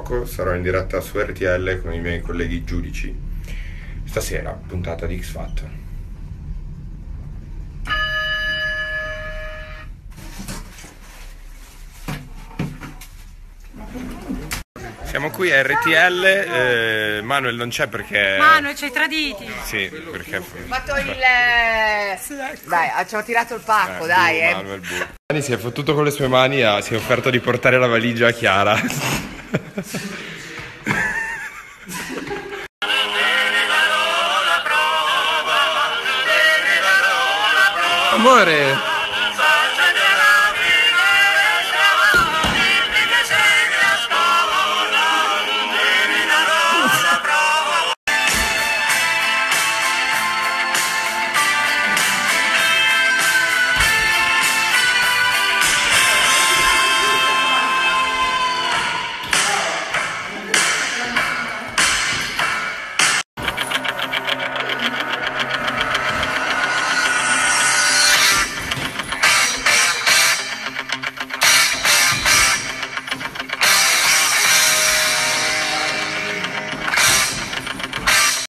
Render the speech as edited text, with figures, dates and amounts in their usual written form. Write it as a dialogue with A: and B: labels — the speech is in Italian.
A: poco sarò in diretta su RTL con i miei colleghi giudici. Stasera, puntata di X Factor. Siamo qui a RTL, Manuel non c'è perché...
B: Manuel, ci hai traditi!
A: Sì, perché...
C: Ho fatto il... Dai, ci ho tirato il pacco, dai.
A: Manuel si è fottuto con le sue mani, si è offerto di portare la valigia a Chiara. Amore!